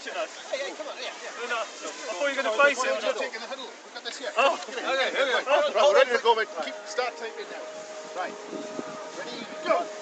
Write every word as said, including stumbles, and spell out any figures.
watching us. Hey, hey, come on, yeah, yeah. No, no. I thought you were going to face it. We're taking the huddle. We've got this here. Oh. Okay, okay, okay. Oh. Right, we're ready to go, mate. Keep, start typing now. Right. Ready, go.